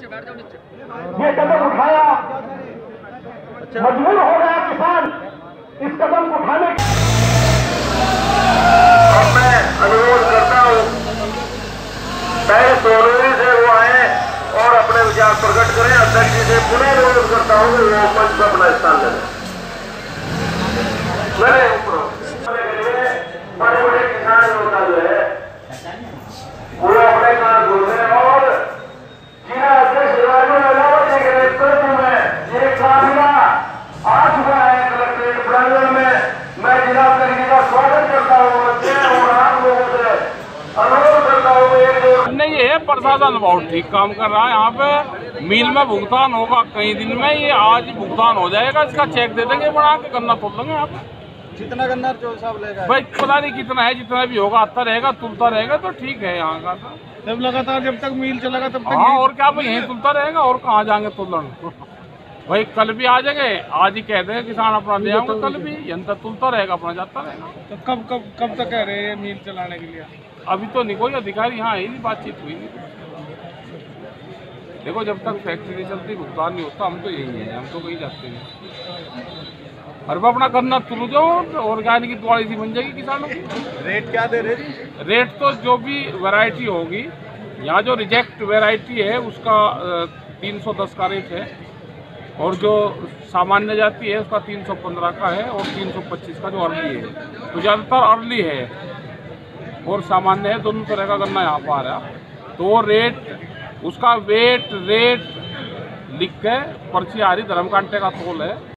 ये कदम उठाया, मजबूर हो गया किसान इस कदम उठाने के। अब मैं अनुरोध करता हूँ पहले सोनवी से वो आए और अपने विचार प्रकट करें। अध्यक्ष जी से पुनः अनुरोध करता हूँ कि वो मंच पर अपना स्थान लें। बड़े बड़े किसान योजना जो है वो अपने काम बोलते हैं और जिला अध्यक्ष राजू अलावत जी के नेतृत्व में एक काफिला आ चुका है कलेक्ट्रेट प्रांगण में। मैं जिला अध्यक्ष का स्वागत करता हूँ और आप लोगों से अनुरोध करता हूँ नहीं, ये प्रशासन बहुत ठीक काम कर रहा है। यहाँ पे मिल में भुगतान होगा कई दिन में, ये आज ही भुगतान हो जाएगा। इसका चेक दे देंगे, बना के गन्ना तोड़ देंगे। यहाँ पे जितना गन्ना जो साहब लेगा भाई पता नहीं कितना है, जितना भी होगा आता रहेगा, तुलता रहेगा तो ठीक है। यहाँ का जब लगातार जब तक मिल चलेगा तब तक। हाँ, और क्या भाई यहीं तुलता रहेगा, और कहाँ जाएंगे तुलन। भाई कल भी आ जाएंगे, आज ही कह देंगे किसान अपना ले आऊंगा, कल भी यंत्र तुलता रहेगा, अपना जाता रहेगा। तो कब तक कह रहे हैं मिल चलाने के लिए? अभी तो नहीं, कोई अधिकारी यहाँ आई नहीं, बातचीत हुई नहीं। देखो जब तक फैक्ट्री नहीं चलती, भुगतान नहीं होता, हम तो यही है, हम तो कहीं जाते नहीं। और वो अपना करना तुल दो, ऑर्गेनिक की दवाई सी बन जाएगी किसानों की। रेट क्या दे रहे? रेट तो जो भी वैरायटी होगी, यहाँ जो रिजेक्ट वैरायटी है उसका 310 का रेट है, और जो सामान्य जाती है उसका 315 का है, और 325 का जो अर्ली है। तो ज़्यादातर अर्ली है और सामान्य है, दोनों तरह का गन्ना यहाँ पर आ रहा है। तो वो रेट, उसका वेट रेट लिख के पर्ची आ रही, धर्मकांटे का तोल है।